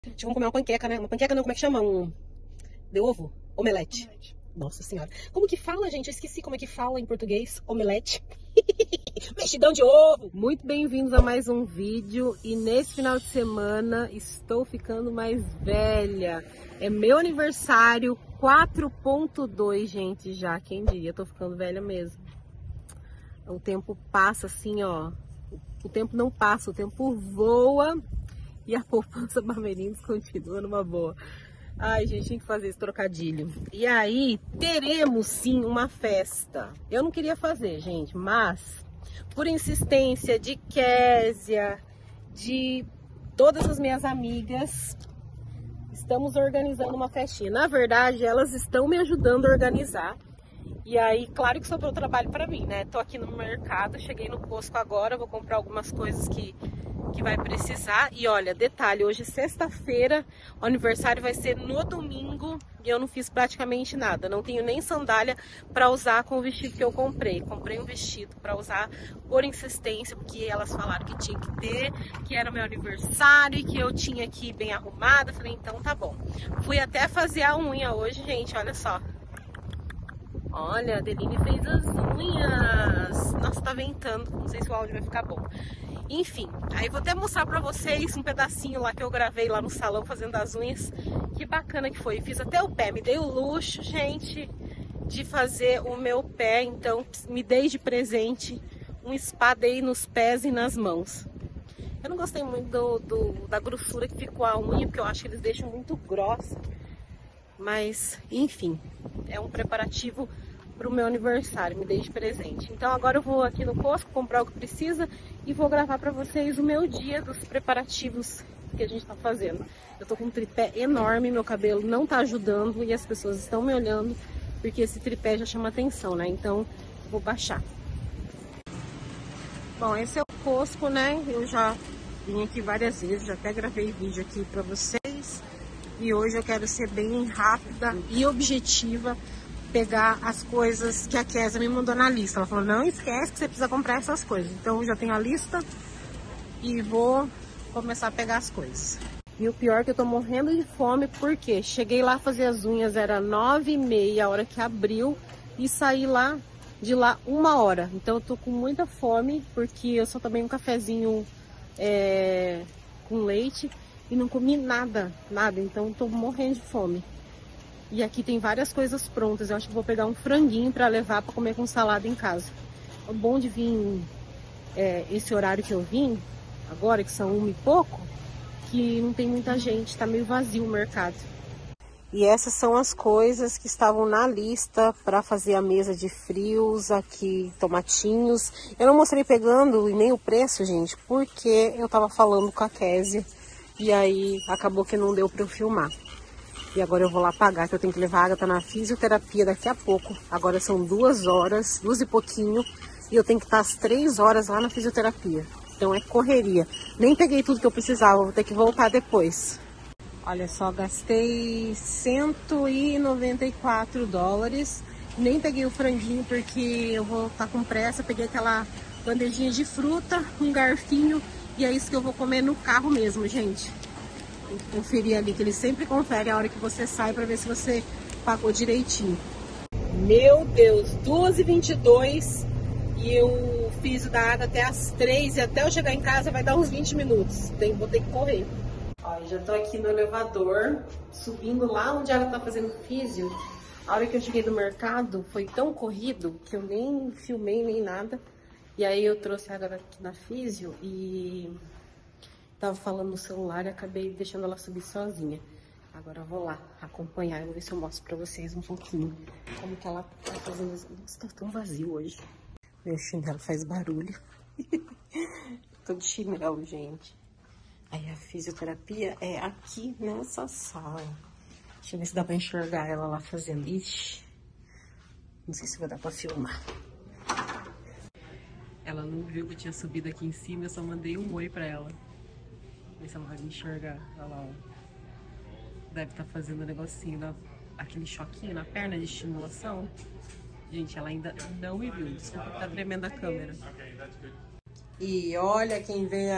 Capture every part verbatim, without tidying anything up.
Gente, vamos comer uma panqueca, né? Uma panqueca não, como é que chama? Um... De ovo? Omelete. Omelete. Nossa senhora. Como que fala, gente? Eu esqueci como é que fala em português. Omelete. Mexidão de ovo. Muito bem-vindos a mais um vídeo. E nesse final de semana estou ficando mais velha. É meu aniversário quatro ponto dois, gente, já. Quem diria? Eu tô ficando velha mesmo. O tempo passa assim, ó. O tempo não passa, o tempo voa. E a poupança Bamerindos continua numa boa. Ai, gente, tinha que fazer esse trocadilho. E aí, teremos sim uma festa. Eu não queria fazer, gente, mas por insistência de Késia, de todas as minhas amigas, estamos organizando uma festinha. Na verdade, elas estão me ajudando a organizar. E aí, claro que sobrou trabalho para mim, né? Tô aqui no mercado, cheguei no Costco agora, vou comprar algumas coisas que que vai precisar. E olha, detalhe, hoje sexta-feira, o aniversário vai ser no domingo e eu não fiz praticamente nada. Não tenho nem sandália para usar com o vestido que eu comprei. Comprei um vestido para usar por insistência, porque elas falaram que tinha que ter, que era meu aniversário e que eu tinha que ir bem arrumada. Falei, então tá bom. Fui até fazer a unha hoje, gente, olha só. Olha, a Adeline fez as unhas. Nossa, tá ventando, não sei se o áudio vai ficar bom. Enfim, aí vou até mostrar pra vocês um pedacinho lá que eu gravei lá no salão fazendo as unhas. Que bacana que foi. Fiz até o pé, me dei o luxo, gente, de fazer o meu pé. Então, me dei de presente um spa day nos pés e nas mãos. Eu não gostei muito do, do, da grossura que ficou a unha, porque eu acho que eles deixam muito grossa. Mas, enfim, é um preparativo para o meu aniversário, me dei de presente. Então agora eu vou aqui no Costco comprar o que precisa e vou gravar para vocês o meu dia dos preparativos que a gente está fazendo. Eu tô com um tripé enorme, meu cabelo não tá ajudando e as pessoas estão me olhando porque esse tripé já chama atenção, né? Então vou baixar. Bom, esse é o Costco, né? Eu já vim aqui várias vezes, já até gravei vídeo aqui para vocês. E hoje eu quero ser bem rápida e objetiva, pegar as coisas que a Késia me mandou na lista. Ela falou, não esquece que você precisa comprar essas coisas. Então eu já tenho a lista e vou começar a pegar as coisas. E o pior é que eu tô morrendo de fome, porque cheguei lá fazer as unhas, era nove e meia, a hora que abriu, e saí lá de lá uma hora. Então eu tô com muita fome, porque eu só tomei um cafezinho é, com leite. E não comi nada, nada, então tô morrendo de fome. E aqui tem várias coisas prontas, eu acho que vou pegar um franguinho para levar para comer com salada em casa. O bom de vir é, esse horário que eu vim, agora que são uma e pouco, que não tem muita gente, tá meio vazio o mercado. E essas são as coisas que estavam na lista para fazer a mesa de frios, aqui tomatinhos. Eu não mostrei pegando e nem o preço, gente, porque eu tava falando com a Késia. E aí acabou que não deu para eu filmar. E agora eu vou lá pagar, que eu tenho que levar a Agatha na fisioterapia daqui a pouco. Agora são duas horas, duas e pouquinho. E eu tenho que estar às três horas lá na fisioterapia. Então é correria. Nem peguei tudo que eu precisava, vou ter que voltar depois. Olha só, gastei cento e noventa e quatro dólares. Nem peguei o franguinho porque eu vou estar com pressa. Peguei aquela bandejinha de fruta, um garfinho. E é isso que eu vou comer no carro mesmo, gente. Tem que conferir ali, que eles sempre conferem a hora que você sai para ver se você pagou direitinho. Meu Deus, duas e vinte e dois e eu fiz o da água até as três e até eu chegar em casa vai dar uns vinte minutos. Tem, vou ter que correr. Ó, já tô aqui no elevador, subindo lá onde ela tá fazendo físio. A hora que eu cheguei do mercado foi tão corrido que eu nem filmei nem nada. E aí eu trouxe a água aqui na físio e tava falando no celular e acabei deixando ela subir sozinha. Agora eu vou lá acompanhar, eu vou ver se eu mostro pra vocês um pouquinho como que ela tá fazendo. Nossa, tá tão vazio hoje. Meu chinelo faz barulho. Tô de chinelo, gente. Aí a fisioterapia é aqui nessa sala. Deixa eu ver se dá pra enxergar ela lá fazendo. Ixi, não sei se vai dar pra filmar. Ela não viu que eu tinha subido aqui em cima, eu só mandei um oi pra ela. Ver se ela vai me enxergar. Olha lá, ó. Deve estar fazendo um negocinho, na, aquele choquinho na perna de estimulação. Gente, ela ainda não me viu. Desculpa que tá tremendo a câmera. E olha quem vem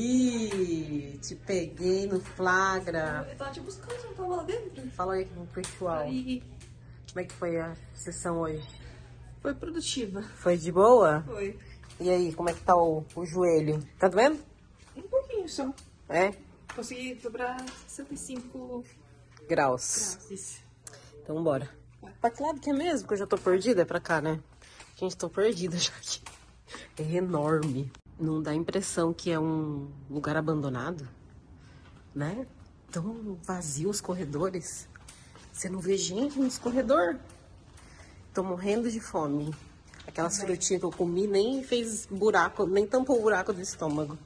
aí. Te peguei no flagra. Eu tava te buscando, você não tava lá dentro? Fala aí com o pessoal. Aí. Como é que foi a sessão hoje? Foi produtiva. Foi de boa? Foi. E aí, como é que tá o, o joelho? Tá doendo? Um pouquinho só. É? Consegui dobrar sessenta e cinco Graus. graus. Isso. Então bora. Pra que lado que é mesmo? Que eu já tô perdida, é pra cá, né? Gente, tô perdida já aqui. É enorme. Não dá a impressão que é um lugar abandonado, né? Tão vazio os corredores. Você não vê gente nos corredores. Tô morrendo de fome. Aquelas frutinhas que eu comi nem fez buraco, nem tampou o buraco do estômago.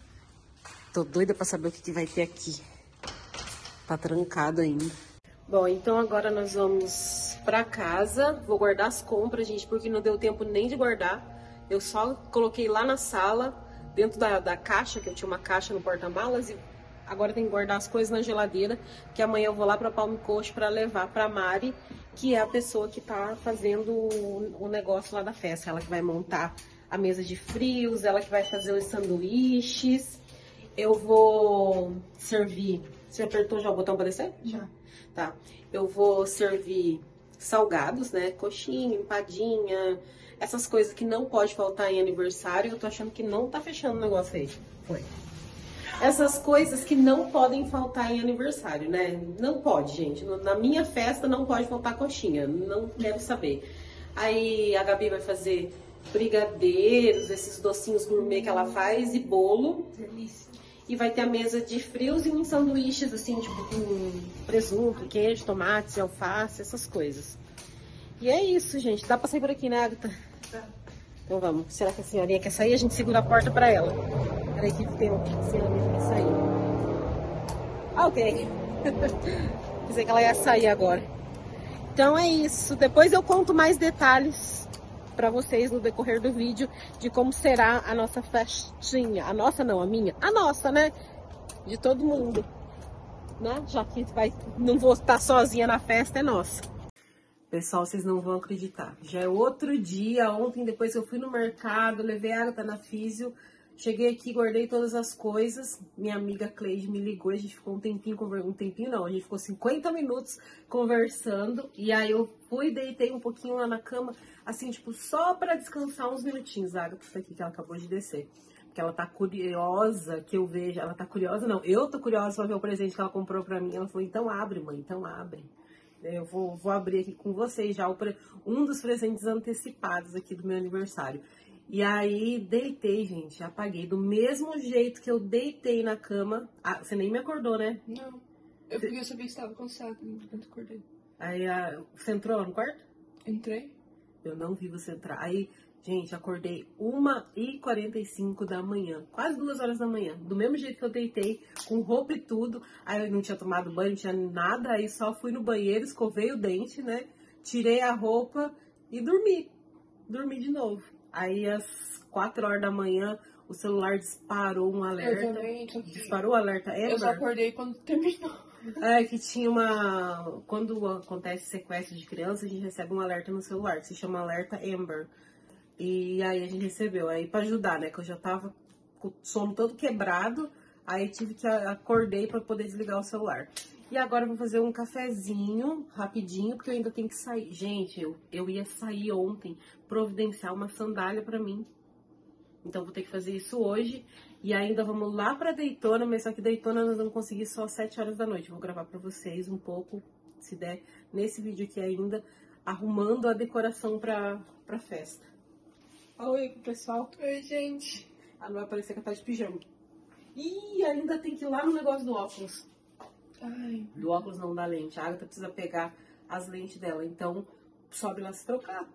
Tô doida pra saber o que, que vai ter aqui. Tá trancado ainda. Bom, então agora nós vamos pra casa. Vou guardar as compras, gente, porque não deu tempo nem de guardar. Eu só coloquei lá na sala, dentro da, da caixa, que eu tinha uma caixa no porta-malas, e agora tem que guardar as coisas na geladeira, que amanhã eu vou lá pra Palme Coast pra levar pra Mari, que é a pessoa que tá fazendo o, o negócio lá da festa. Ela que vai montar a mesa de frios, ela que vai fazer os sanduíches. Eu vou servir... Você apertou já o botão pra descer? Já. Tá. Eu vou servir salgados, né? Coxinha, empadinha, essas coisas que não pode faltar em aniversário. Eu tô achando que não tá fechando o negócio aí. Foi. Essas coisas que não podem faltar em aniversário, né? Não pode, gente. Na minha festa não pode faltar coxinha. Não quero saber. Aí a Gabi vai fazer brigadeiros, esses docinhos gourmet que ela faz e bolo. Delícia. E vai ter a mesa de frios e uns sanduíches, assim, tipo, com presunto, queijo, tomate, alface, essas coisas. E é isso, gente. Dá pra sair por aqui, né, Agatha? Tá. Então vamos. Será que a senhorinha quer sair? A gente segura a porta pra ela. Peraí que tem uma senhorinha que quer sair. Ah, ok. Pensei que ela ia sair agora. Então é isso. Depois eu conto mais detalhes para vocês no decorrer do vídeo de como será a nossa festinha. A nossa não, a minha. A nossa, né? De todo mundo. Né? Já que vai, não vou estar sozinha na festa, é nossa. Pessoal, vocês não vão acreditar. Já é outro dia. Ontem, depois que eu fui no mercado, levei a Agatha na físio. Cheguei aqui, guardei todas as coisas. Minha amiga Cleide me ligou, a gente ficou um tempinho conversando. Um tempinho não, a gente ficou cinquenta minutos conversando. E aí eu fui, deitei um pouquinho lá na cama, assim, tipo, só pra descansar uns minutinhos. A Agatha tá aqui, que ela acabou de descer. Porque ela tá curiosa que eu veja. Ela tá curiosa, não. Eu tô curiosa pra ver o presente que ela comprou pra mim. Ela falou, então abre, mãe, então abre. Eu vou, vou abrir aqui com vocês já o pre... um dos presentes antecipados aqui do meu aniversário. E aí, deitei, gente, apaguei. Do mesmo jeito que eu deitei na cama. Ah, você nem me acordou, né? Não. Eu, porque eu sabia que estava cansado enquanto acordei. Aí, a... você entrou lá no quarto? Entrei. Eu não vi você entrar. Aí, gente, acordei uma e quarenta e cinco da manhã. Quase duas horas da manhã. Do mesmo jeito que eu deitei, com roupa e tudo. Aí eu não tinha tomado banho, não tinha nada. Aí só fui no banheiro, escovei o dente, né? Tirei a roupa e dormi. Dormi de novo. Aí, às quatro horas da manhã, o celular disparou um alerta. Eu também. Só que Disparou o alerta Amber. eu só acordei quando terminou. É, que tinha uma... Quando acontece sequestro de criança, a gente recebe um alerta no celular, que se chama alerta Amber. E aí a gente recebeu. Aí pra ajudar, né? Que eu já tava com o sono todo quebrado. Aí tive que acordei pra poder desligar o celular. E agora eu vou fazer um cafezinho, rapidinho, porque eu ainda tenho que sair. Gente, eu, eu ia sair ontem, providenciar uma sandália pra mim. Então vou ter que fazer isso hoje. E ainda vamos lá pra Daytona, mas só que Daytona nós vamos conseguir só às sete horas da noite. Vou gravar pra vocês um pouco, se der, nesse vídeo aqui ainda, arrumando a decoração pra, pra festa. Oi, pessoal. Oi, gente. Ah, não vai parecer que ela tá de pijama. Ih, ainda tem que ir lá no negócio do óculos. Ai. Do óculos não, da lente. A Agatha precisa pegar as lentes dela. Então, sobe lá se trocar.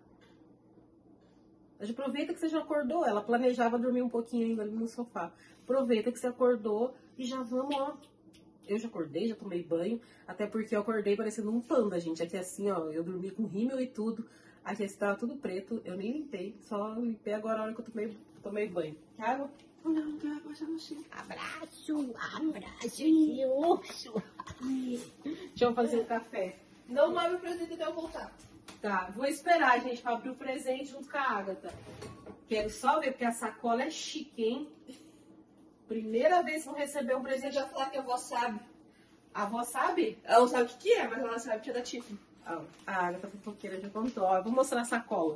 Mas aproveita que você já acordou. Ela planejava dormir um pouquinho ainda ali no sofá. Aproveita que você acordou e já vamos, ó. Eu já acordei, já tomei banho. Até porque eu acordei parecendo um panda, gente. Aqui assim, ó, eu dormi com rímel e tudo. Aqui estava tudo preto. Eu nem limpei. Só limpei agora a hora que eu tomei, tomei banho. Quer água? Não, não quero abraçar você. Abraço, abraço de urso. Deixa eu fazer um café. Não abre o presente até eu voltar. Tá, vou esperar, gente, pra abrir o presente junto com a Agatha. quero só ver, porque a sacola é chique, hein? Primeira vez que eu receber um Você presente. já falou que a avó sabe. A avó sabe? Ela não sabe o que, que é, mas ela sabe que é da Tiffany. Ah, a Agatha fofoqueira já contou. Ó, eu vou mostrar a sacola.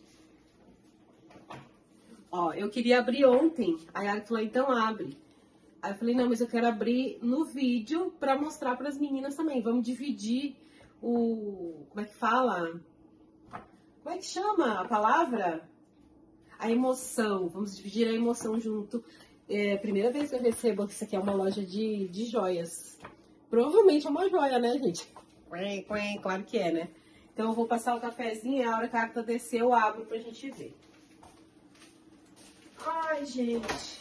Ó, eu queria abrir ontem. Aí a Agatha falou, então abre. Aí eu falei, não, mas eu quero abrir no vídeo pra mostrar pras meninas também. Vamos dividir o... Como é que fala? Como é que chama a palavra? A emoção. Vamos dividir a emoção junto. É a primeira vez que eu recebo, isso aqui é uma loja de, de joias. Provavelmente é uma joia, né, gente? Claro que é, né? Então eu vou passar o cafezinho e a hora que a Agatha descer eu abro pra gente ver. Ai, gente.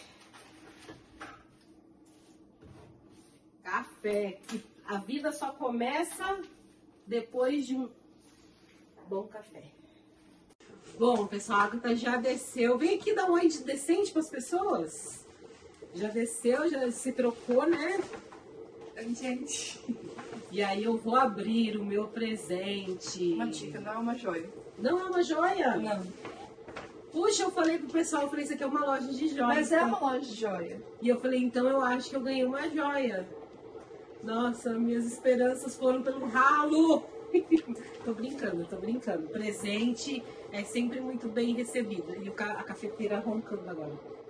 Café. A vida só começa depois de um bom café. Bom, pessoal, a Agatha já desceu. Vem aqui dar um oi decente para as pessoas. Já desceu, já se trocou, né? Oi, gente. E aí eu vou abrir o meu presente. Uma dica, não é uma joia. Não é uma joia? Não. Puxa, eu falei pro pessoal, eu falei, isso aqui é uma loja de joias. Mas é uma loja de joia. E eu falei, então eu acho que eu ganhei uma joia. Nossa, minhas esperanças foram pelo ralo. Tô brincando, tô brincando. Presente é sempre muito bem recebido. E a cafeteira roncando agora.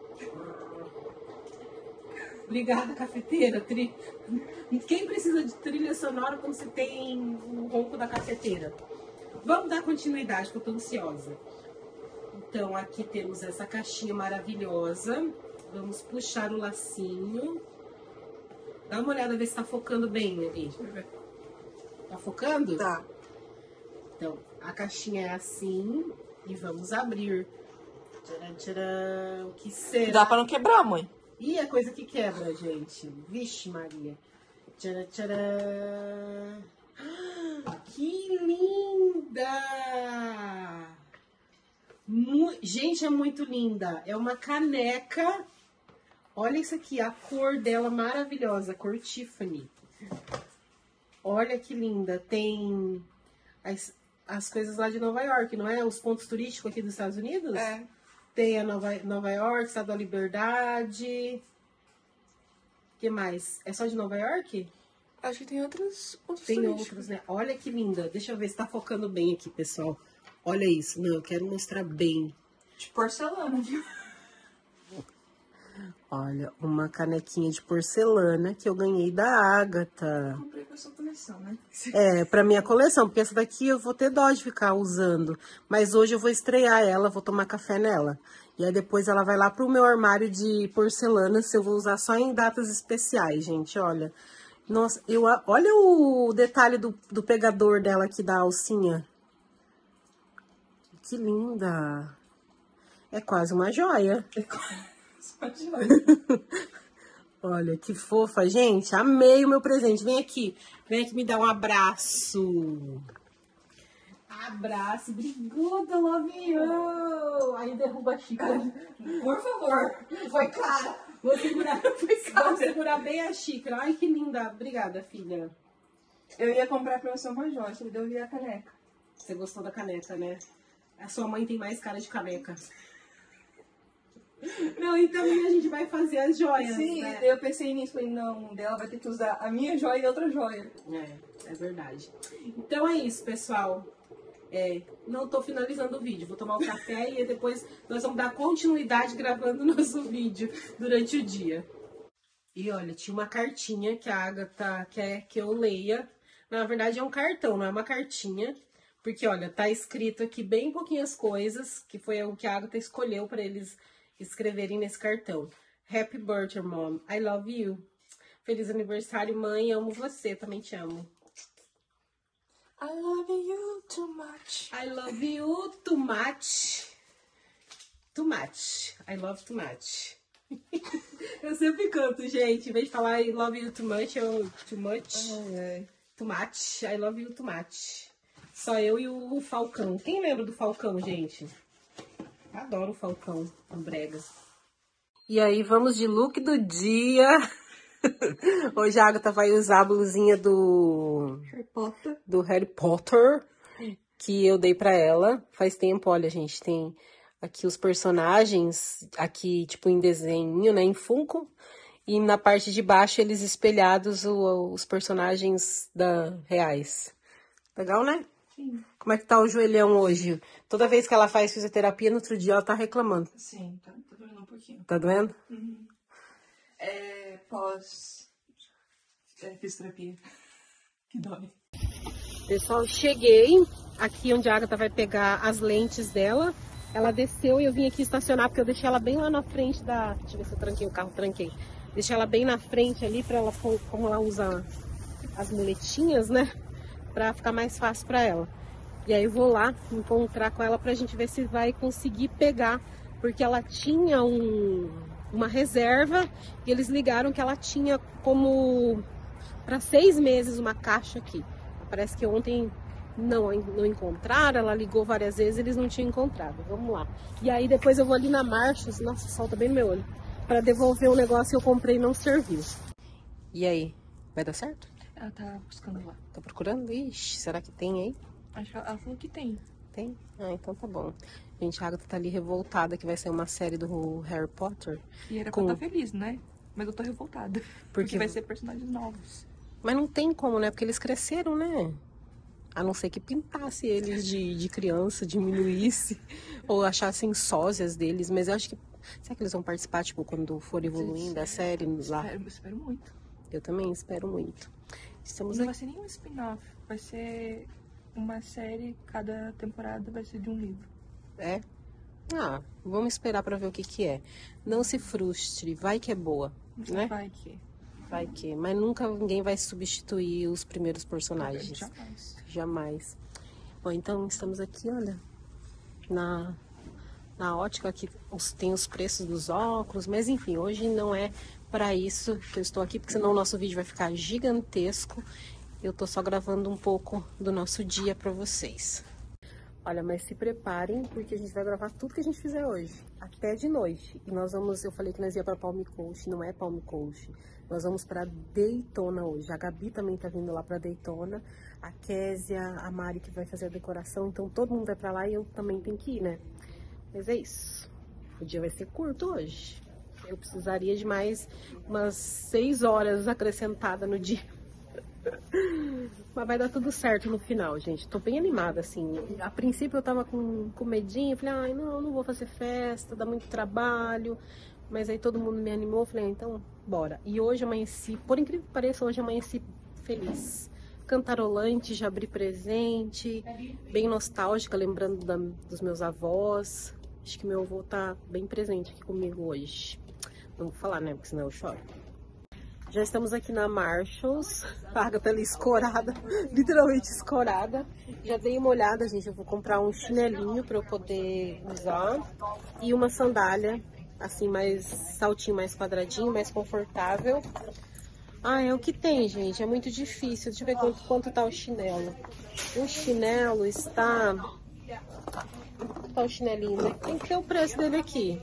Obrigada, cafeteira. Tri... Quem precisa de trilha sonora quando você tem o ronco da cafeteira? Vamos dar continuidade, que eu tô ansiosa. Então, aqui temos essa caixinha maravilhosa. Vamos puxar o lacinho. Dá uma olhada, ver se tá focando bem ali. Tá focando? Tá. Então, a caixinha é assim. E vamos abrir. Tcharam, tcharam. O que será? Dá pra não quebrar, mãe. Ih, é coisa que quebra, gente. Vixe, Maria. Tcharam, tcharam. Que linda! Mu- Gente, é muito linda. É uma caneca. Olha isso aqui, a cor dela maravilhosa, a cor Tiffany. Olha que linda. Tem as, as coisas lá de Nova York, não é? Os pontos turísticos aqui dos Estados Unidos? É. Tem a Nova, Nova York, Estado da Liberdade. O que mais? É só de Nova York? Acho que tem outros, outros Tem turísticos. outros, né? Olha que linda. Deixa eu ver se tá focando bem aqui, pessoal. Olha isso. Não, eu quero mostrar bem. De porcelana, viu? Olha, uma canequinha de porcelana que eu ganhei da Agatha. Comprei pra sua coleção, né? É, pra minha coleção, porque essa daqui eu vou ter dó de ficar usando. Mas hoje eu vou estrear ela, vou tomar café nela. E aí depois ela vai lá pro meu armário de porcelanas, eu vou usar só em datas especiais, gente, olha. Nossa, eu, a- olha o detalhe do, do pegador dela aqui, da alcinha. Que linda. É quase uma joia. Só de joia. Olha, que fofa, gente. Amei o meu presente. Vem aqui. Vem aqui me dar um abraço. Abraço. Obrigada, love you. Aí derruba a xícara. Por favor. Foi cara. Vou segurar, Foi cara. vou segurar bem a xícara. Ai, que linda. Obrigada, filha. Eu ia comprar pra você uma joia, você me deu a caneca. Você gostou da caneca, né? A sua mãe tem mais cara de caneca. Não, então a gente vai fazer as joias, Sim, né? daí eu pensei nisso, falei, não, dela vai ter que usar a minha joia e outra joia. É, é verdade. Então é isso, pessoal. É, não tô finalizando o vídeo, vou tomar o café e depois nós vamos dar continuidade gravando o nosso vídeo durante o dia. E olha, tinha uma cartinha que a Agatha quer que eu leia. Na verdade é um cartão, não é uma cartinha. Porque olha, tá escrito aqui bem pouquinhas coisas, que foi o que a Agatha escolheu para eles escreverem nesse cartão. Happy birthday, mom. I love you. Feliz aniversário, mãe. Amo você. Também te amo. I love you too much. I love you too much. Too much. I love too much. Eu sempre canto, gente. Em vez de falar I love you too much, eu too much. Ai, ai. Too much. I love you too much. Só eu e o Falcão. Quem lembra do Falcão, gente? Adoro o Falcão, o brega. E aí, vamos de look do dia. Hoje a Agatha vai usar a blusinha do, Harry Potter. do Harry Potter, que eu dei pra ela. Faz tempo, olha, gente, tem aqui os personagens, aqui tipo em desenho, né, em Funko. E na parte de baixo eles espelhados o, os personagens da reais. Legal, né? Sim. Como é que tá o joelhão hoje? Toda vez que ela faz fisioterapia, no outro dia ela tá reclamando. Sim, tá, tá doendo um pouquinho. Tá doendo? Uhum. É pós é, fisioterapia. Que dói. Pessoal, cheguei aqui onde a Agatha vai pegar as lentes dela. Ela desceu e eu vim aqui estacionar porque eu deixei ela bem lá na frente da... Deixa eu ver se eu tranquei o carro, tranquei. Deixei ela bem na frente ali para ela, como ela usa as muletinhas, né? Pra ficar mais fácil pra ela. E aí eu vou lá encontrar com ela pra gente ver se vai conseguir pegar. Porque ela tinha um, uma reserva e eles ligaram que ela tinha como para seis meses uma caixa aqui. Parece que ontem não, não encontraram, ela ligou várias vezes e eles não tinham encontrado. Vamos lá. E aí depois eu vou ali na Marshalls, nossa, solta bem no meu olho, para devolver um negócio que eu comprei e não serviu. E aí, vai dar certo? Ela tá buscando lá. Tá procurando? Ixi, será que tem aí? Acho que ela, ela falou que tem. Tem? Ah, então tá bom. Gente, a Agatha tá ali revoltada que vai sair uma série do Harry Potter. E era com... pra estar feliz, né? Mas eu tô revoltada. Porque... porque vai ser personagens novos. Mas não tem como, né? Porque eles cresceram, né? A não ser que pintasse eles de, de criança, diminuísse. Ou achassem sósias deles. Mas eu acho que... Será que eles vão participar, tipo, quando for evoluindo a série lá? Espero, eu espero muito. Eu também espero muito. Estamos não aqui. Vai ser nenhum spin-off. Vai ser uma série, cada temporada vai ser de um livro. É? Ah, vamos esperar pra ver o que que é. Não se frustre, vai que é boa, né? Vai que... Vai que, mas nunca ninguém vai substituir os primeiros personagens. Jamais. Jamais. Bom, então estamos aqui, olha, na, na ótica que os, tem os preços dos óculos, mas enfim, hoje não é para isso que eu estou aqui, porque senão o nosso vídeo vai ficar gigantesco. Eu tô só gravando um pouco do nosso dia para vocês. Olha, mas se preparem, porque a gente vai gravar tudo que a gente fizer hoje, até de noite. E nós vamos, eu falei que nós ia para Palm Coast, não é Palm Coast. Nós vamos para Daytona hoje. A Gabi também tá vindo lá para Daytona. A Késia, a Mari que vai fazer a decoração. Então todo mundo vai para lá e eu também tenho que ir, né? Mas é isso. O dia vai ser curto hoje. Eu precisaria de mais umas seis horas acrescentada no dia. Mas vai dar tudo certo no final, gente. Tô bem animada, assim. A princípio eu tava com, com medinho. Falei, ai, não, não vou fazer festa, dá muito trabalho. Mas aí todo mundo me animou. Falei, ah, então, bora. E hoje amanheci, por incrível que pareça, hoje amanheci feliz. Cantarolante, já abri presente. Bem nostálgica, lembrando da, dos meus avós. Acho que meu avô tá bem presente aqui comigo hoje. Não vou falar, né? Porque senão eu choro. Já estamos aqui na Marshalls, a Agatha ali escorada, literalmente escorada. Já dei uma olhada, gente, eu vou comprar um chinelinho para eu poder usar e uma sandália, assim, mais saltinho, mais quadradinho, mais confortável. Ah, é o que tem, gente, é muito difícil. Deixa eu ver quanto, quanto tá o chinelo. O chinelo está... Quanto tá o chinelinho, né? Tem que ter o preço dele aqui.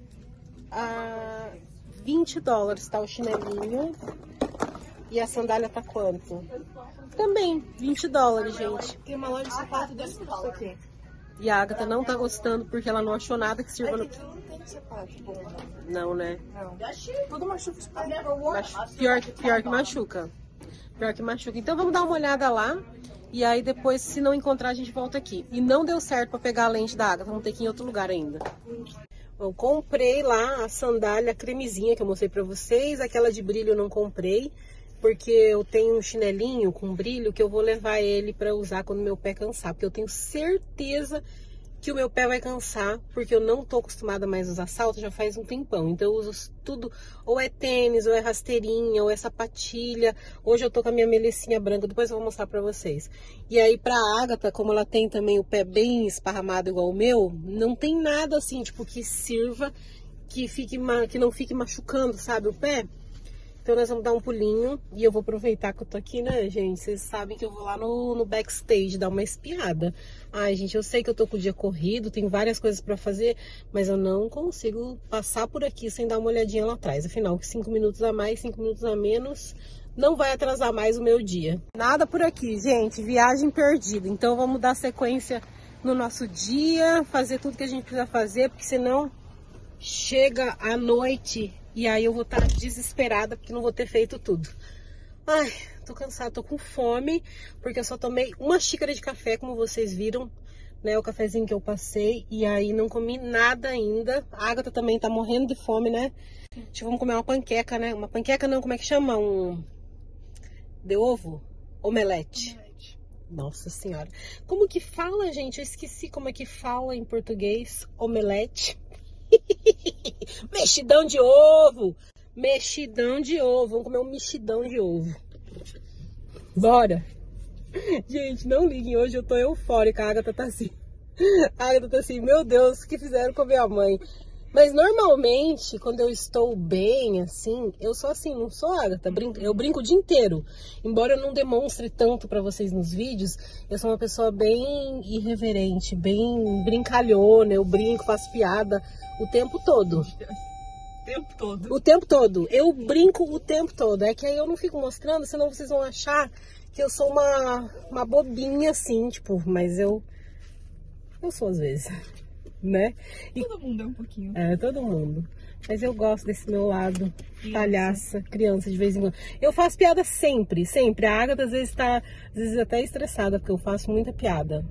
Ah... vinte dólares tá o chinelinho. E a sandália tá quanto? Também, vinte dólares, gente. Tem uma loja de sapato desse dólares aqui. E a Agatha não tá gostando porque ela não achou nada que sirva no... Não tem sapato bom. Não, né? Não. Tudo machuca os pés. Machu... Pior, que, pior que machuca. Pior que machuca. Então vamos dar uma olhada lá. E aí depois, se não encontrar, a gente volta aqui. E não deu certo pra pegar a lente da Agatha. Vamos ter que ir em outro lugar ainda. Eu comprei lá a sandália cremezinha que eu mostrei pra vocês. Aquela de brilho eu não comprei, porque eu tenho um chinelinho com brilho que eu vou levar ele pra usar quando meu pé cansar. Porque eu tenho certeza que o meu pé vai cansar, porque eu não tô acostumada mais a usar salto já faz um tempão. Então eu uso tudo, ou é tênis, ou é rasteirinha, ou é sapatilha. Hoje eu tô com a minha melicinha branca, depois eu vou mostrar pra vocês. E aí pra Agatha, como ela tem também o pé bem esparramado igual o meu, não tem nada assim, tipo, que sirva, que, fique, que não fique machucando, sabe, o pé. Então nós vamos dar um pulinho e eu vou aproveitar que eu tô aqui, né, gente? Vocês sabem que eu vou lá no, no backstage dar uma espiada. Ai, gente, eu sei que eu tô com o dia corrido, tem várias coisas pra fazer, mas eu não consigo passar por aqui sem dar uma olhadinha lá atrás. Afinal, cinco minutos a mais, cinco minutos a menos, não vai atrasar mais o meu dia. Nada por aqui, gente, viagem perdida. Então vamos dar sequência no nosso dia, fazer tudo que a gente precisa fazer, porque senão chega a noite e aí eu vou estar desesperada porque não vou ter feito tudo. Ai, tô cansada, tô com fome, porque eu só tomei uma xícara de café, como vocês viram, né, o cafezinho que eu passei, e aí não comi nada ainda. A Agatha também tá morrendo de fome, né? Tipo, vamos comer uma panqueca, né? Uma panqueca não, como é que chama? Um... de ovo? Omelete. Omelete. Nossa senhora. Como que fala, gente? Eu esqueci como é que fala em português. Omelete. Mexidão de ovo. Mexidão de ovo. Vamos comer um mexidão de ovo. Bora. Gente, não liguem. Hoje eu tô eufórica. A Agatha tá assim. A Agatha tá assim. Meu Deus, o que fizeram com a minha mãe? Mas normalmente, quando eu estou bem, assim, eu sou assim, não sou, Agatha, brinco, eu brinco o dia inteiro. Embora eu não demonstre tanto pra vocês nos vídeos, eu sou uma pessoa bem irreverente, bem brincalhona, eu brinco, faço piada o tempo todo. O tempo todo? O tempo todo. Eu brinco o tempo todo. É que aí eu não fico mostrando, senão vocês vão achar que eu sou uma, uma bobinha, assim, tipo, mas eu, eu sou às vezes. Né? E, todo mundo é um pouquinho. É, todo mundo. Mas eu gosto desse meu lado criança. Palhaça, criança de vez em quando. Eu faço piada sempre, sempre. A Agatha às vezes tá, às vezes até estressada, porque eu faço muita piada.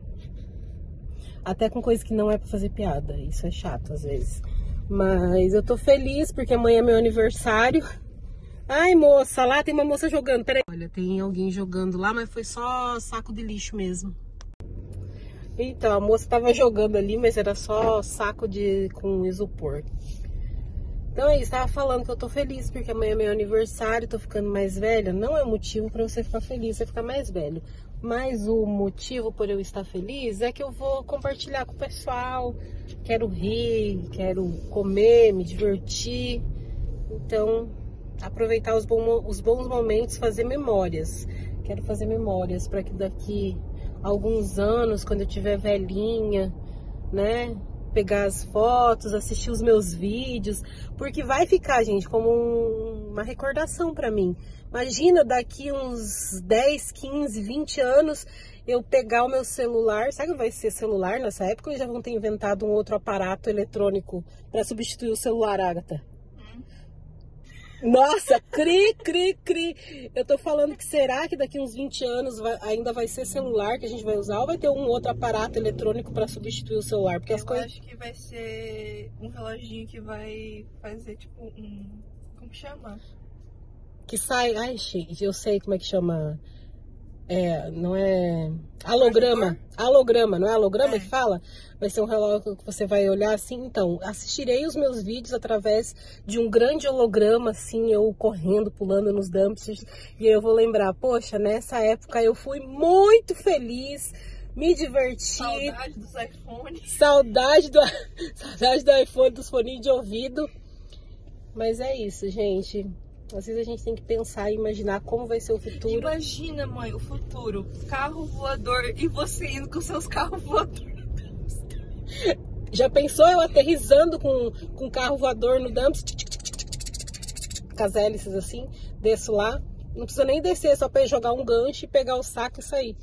Até com coisa que não é pra fazer piada. Isso é chato às vezes. Mas eu tô feliz porque amanhã é meu aniversário. Ai, moça, lá tem uma moça jogando. Peraí. Olha, tem alguém jogando lá, mas foi só saco de lixo mesmo. Então, a moça tava jogando ali, mas era só saco de com isopor. Então é isso, tava falando que eu tô feliz porque amanhã é meu aniversário, tô ficando mais velha. Não é motivo pra você ficar feliz, você ficar mais velho. Mas o motivo por eu estar feliz é que eu vou compartilhar com o pessoal. Quero rir, quero comer, me divertir. Então, aproveitar os bons, os bons momentos, fazer memórias. Quero fazer memórias para que daqui alguns anos, quando eu tiver velhinha, né, pegar as fotos, assistir os meus vídeos, porque vai ficar, gente, como um, uma recordação para mim. Imagina daqui uns dez, quinze, vinte anos eu pegar o meu celular, sabe que vai ser celular nessa época, ou já vão ter inventado um outro aparato eletrônico para substituir o celular, Agatha? Nossa, cri, cri, cri. Eu tô falando que será que daqui uns vinte anos vai, ainda vai ser celular que a gente vai usar ou vai ter um outro aparato eletrônico para substituir o celular? Porque eu as coisas... acho que vai ser um reloginho que vai fazer tipo um... como que chama? Que sai... Ai, gente, eu sei como é que chama... É, não é... Holograma. Holograma, não é holograma é. que fala? Vai ser um relógio que você vai olhar assim. Então, assistirei os meus vídeos através de um grande holograma, assim, eu correndo, pulando nos dumpsters. E aí eu vou lembrar, poxa, nessa época eu fui muito feliz, me diverti. Saudade dos iPhones. Saudade do, saudade do iPhone, dos foninhos de ouvido. Mas é isso, gente. Às vezes a gente tem que pensar e imaginar como vai ser o futuro. Imagina, mãe, o futuro. Carro voador e você indo com seus carros voadores. Já pensou eu aterrissando com, com carro voador no dumpster? Com as hélices assim, desço lá. Não precisa nem descer, só para jogar um gancho e pegar o saco e sair.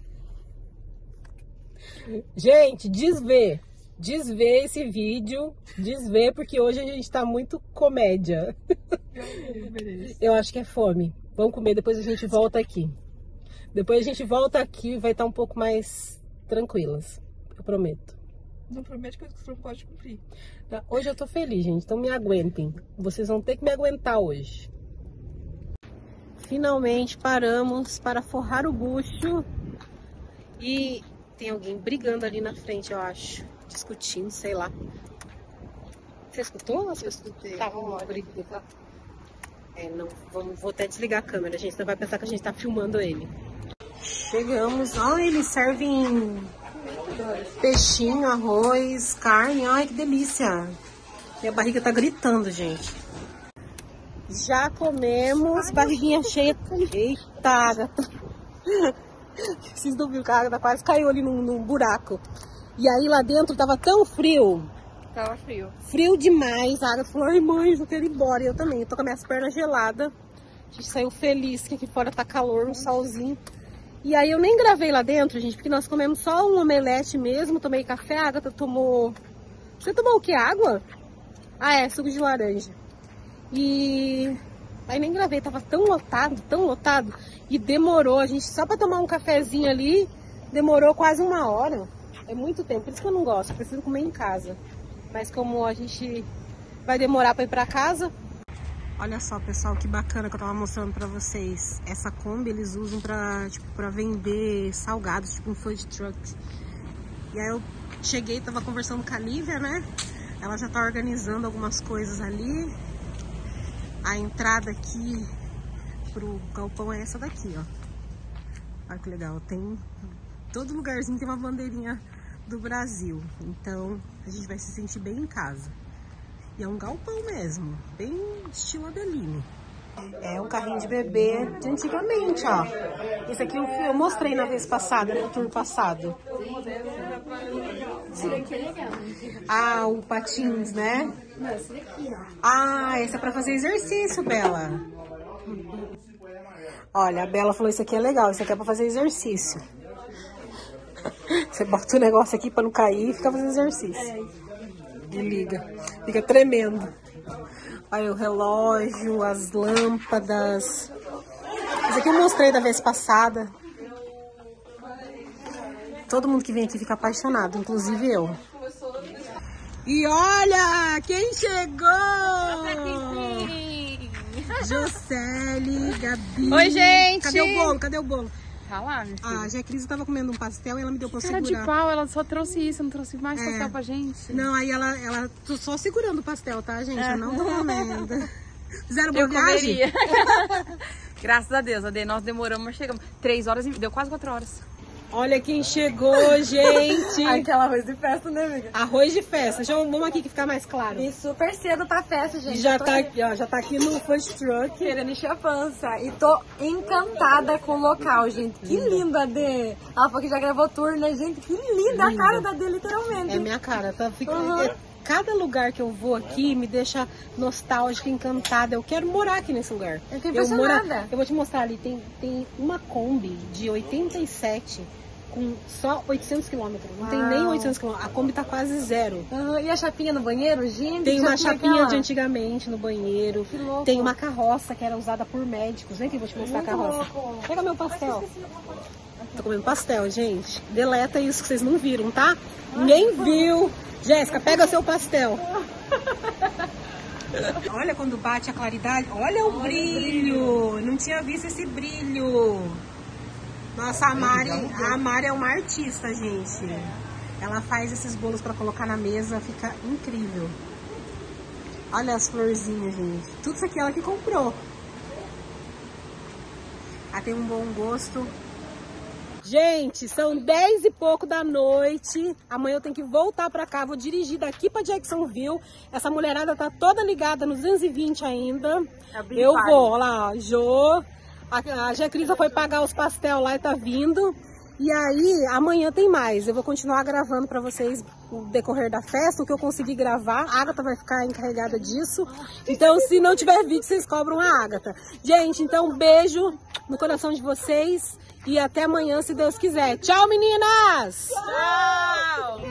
Gente, desvê. Desvê esse vídeo. Desvê, porque hoje a gente tá muito comédia. Eu acho que é fome. Vamos comer, depois a gente volta aqui. Depois a gente volta aqui e vai estar um pouco mais tranquilas. Eu prometo. Não promete coisa que você não pode cumprir. Hoje eu tô feliz, gente. Então me aguentem. Vocês vão ter que me aguentar hoje. Finalmente paramos para forrar o bucho. E tem alguém brigando ali na frente, eu acho. Discutindo, sei lá. Você escutou? Eu escutei. Tava brigando. É, não, vamos, vou até desligar a câmera, gente. Não vai pensar que a gente tá filmando ele. Chegamos. Olha, eles servem peixinho, arroz, carne. Ai, que delícia. Minha barriga tá gritando, gente. Já comemos. Barriguinha cheia. Eita, Agatha. Vocês não viram que a Agatha quase caiu ali num, num buraco. E aí lá dentro tava tão frio. Tava frio. Frio demais. A Agatha falou, ai mãe, eu quero ir embora. E eu também, eu tô com as minhas pernas geladas. A gente saiu feliz, que aqui fora tá calor, um solzinho. E aí eu nem gravei lá dentro, gente, porque nós comemos só um omelete mesmo, tomei café, a Agatha tomou... Você tomou o que? Água? Ah, é, suco de laranja. E... aí nem gravei, tava tão lotado, tão lotado, e demorou, a gente só pra tomar um cafezinho ali, demorou quase uma hora. É muito tempo, por isso que eu não gosto, eu preciso comer em casa. Mas como a gente vai demorar pra ir pra casa... Olha só, pessoal, que bacana que eu tava mostrando pra vocês. Essa Kombi eles usam pra, tipo, pra vender salgados, tipo um food truck. E aí eu cheguei, tava conversando com a Lívia, né? Ela já tá organizando algumas coisas ali. A entrada aqui pro galpão é essa daqui, ó. Olha que legal, tem... todo lugarzinho tem uma bandeirinha do Brasil. Então a gente vai se sentir bem em casa. E é um galpão mesmo, bem estilo Adeline. É um carrinho de bebê de antigamente, ó. Esse aqui eu, eu mostrei na vez passada, no tour passado. Ah, o patins, né? Ah, esse é pra fazer exercício, Bela. Olha, a Bela falou, isso aqui é legal, isso aqui é pra fazer exercício. Você bota o negócio aqui pra não cair e fica fazendo exercício. E liga, fica tremendo. Olha o relógio, as lâmpadas. Isso aqui eu mostrei da vez passada. Todo mundo que vem aqui fica apaixonado, inclusive eu. E olha quem chegou! Jocely, Gabi. Oi, gente! Cadê o bolo? Cadê o bolo? Tá lá, minha filha. A Jacrise tava comendo um pastel e ela me deu pra Cara segurar. de pau, ela só trouxe isso, não trouxe mais É. pastel pra gente. Não, aí ela, ela... tô só segurando o pastel, tá, gente? É. Eu não tô comendo. Fizeram boa Eu viagem? comeria. Graças a Deus, Ade, nós demoramos, mas chegamos. Três horas e... deu quase quatro horas. Olha quem chegou, gente! Aquela arroz de festa, né, amiga? Arroz de festa. Deixa eu, vamos aqui que fica mais claro. E super cedo pra festa, gente. Já Eu tô tá aqui, ó. Já tá aqui no food truck. querendo encher a pança. E tô encantada com o local, gente. Que linda, Adê. Ela falou que já gravou tour, né, gente? Que linda, a cara da Adê, literalmente. É minha cara, tá? Fica... Uhum. é- cada lugar que eu vou aqui me deixa nostálgica, encantada. Eu quero morar aqui nesse lugar. Eu tô eu, impressionada. mora- eu vou te mostrar ali. Tem, tem uma Kombi de oitenta e sete com só oitocentos quilômetros. Não tem Uau. nem oitocentos quilômetros. A Kombi tá quase zero. Uhum. E a chapinha no banheiro, gente? Tem uma chapinha chapinha aquela? de antigamente no banheiro. Que louco. Tem uma carroça que era usada por médicos. Vem que eu vou te mostrar a Muito carroça. louco. Pega meu pastel. Tô comendo pastel, gente. Deleta isso que vocês não viram, tá? Ninguém viu. Jéssica, pega seu pastel. Olha quando bate a claridade. Olha o brilho. Não tinha visto esse brilho. Nossa, a Mari, a Mari é uma artista, gente. Ela faz esses bolos pra colocar na mesa, fica incrível. Olha as florzinhas, gente. Tudo isso aqui ela que comprou. Ela tem um bom gosto. Gente, são dez e pouco da noite. Amanhã eu tenho que voltar pra cá. Vou dirigir daqui pra Jacksonville. Essa mulherada tá toda ligada nos duzentos e vinte ainda. Eu vou, olha lá, ó, Jô. A, a Jacrise foi pagar os pastel lá e tá vindo. E aí, amanhã tem mais. Eu vou continuar gravando pra vocês o decorrer da festa, o que eu consegui gravar. A Agatha vai ficar encarregada disso. Então, se não tiver vídeo, vocês cobram a Agatha. Gente, então, um beijo no coração de vocês. E até amanhã, se Deus quiser. Tchau, meninas! Tchau!